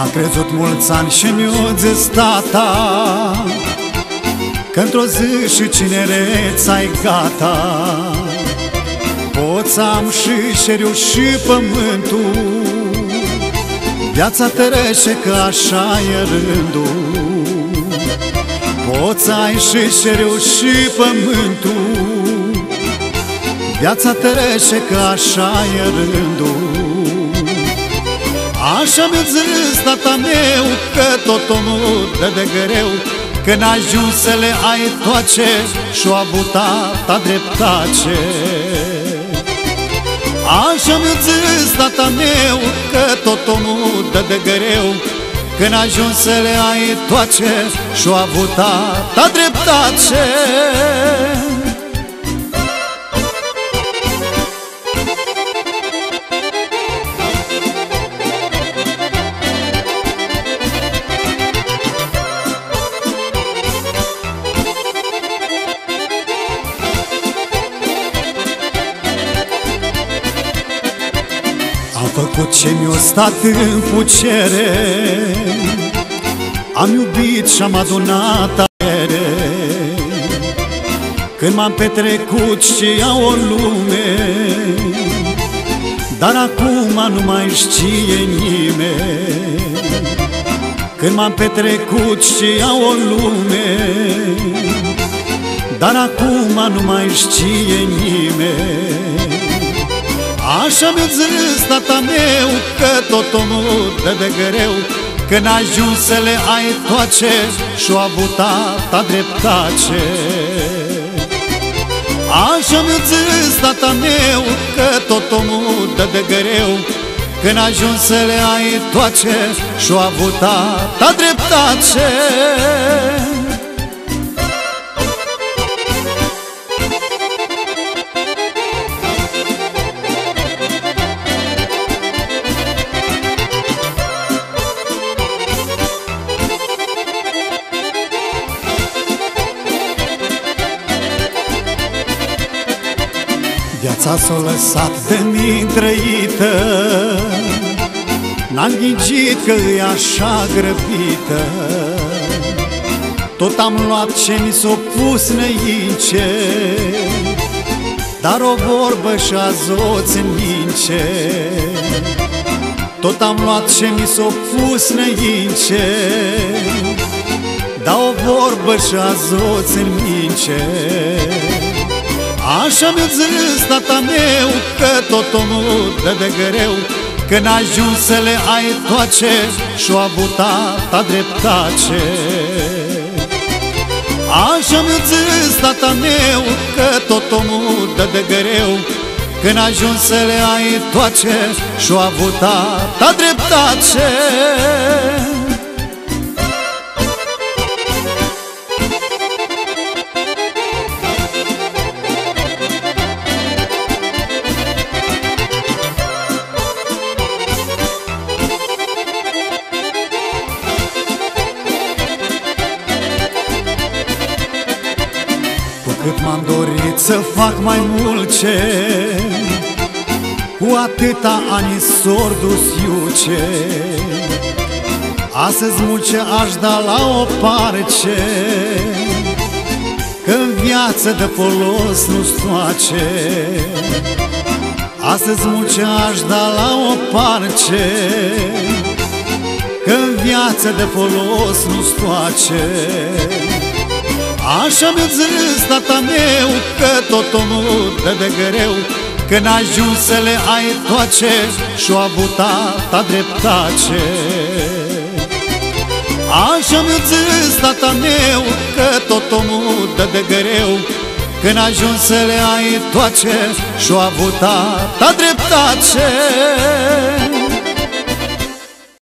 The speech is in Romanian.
N-am crezut mulți ani și mi-o zis tata că într-o zi și cinereța-i gata. Poți am și șeriu și pământul, viața trece că așa e rândul. Poți ai și șeriu și pământul, viața trece că așa e rândul. Așa mi-a zis tata meu că tot omul dă de greu, când ajungi să le ai toace și-o avut tata dreptace. Așa mi-a zis tata meu că tot omul dă de greu, când ajungi să le ai toace și-o avut tata dreptace. Am făcut ce mi-a stat în pucere, am iubit și-am adunat avere. Când m-am petrecut știa o lume, dar acum nu mai știe nimeni. Când m-am petrecut știa o lume, dar acum nu mai știe nimeni. Așa mi-a zis tata meu că tot omul dă de greu, când ajungi să le ai toace și-o avut tata dreptace. Așa mi-a zis tata meu că tot omul dă de greu, când ajungi să le ai toace și-o avut tata dreptace. Viața s-a lăsat de mine trăită, n-am ghicit că e așa grăbită. Tot am luat ce mi s-o pus înainte, dar o vorbă și-a zoț în mince. Tot am luat ce mi s-o pus înainte, dar o vorbă și-a zoț în mince. Așa mi-a zis tata meu că tot omul dă de greu, când ajungi să le ai toace și-o avut tata dreptace. Așa mi-a zis tata meu că tot omul dă de greu, când ajungi să le ai toace și-o avut tata dreptace. Cât m-am dorit să fac mai mult ce, cu atâta ani s-or dus iuce. Astăzi mult ce aș da la o parce, că-n viață de folos nu-ți toace. Astăzi mult ce aș da la o parce, că-n viață de folos nu-ți toace. Așa mi-a zis tata meu că tot omul dă de greu, când ajungi să le ai toace și-o avut tata dreptace. Așa mi-a zis tata meu că tot omul dă de greu, când ajungi să le ai toace și-o avut tata dreptace.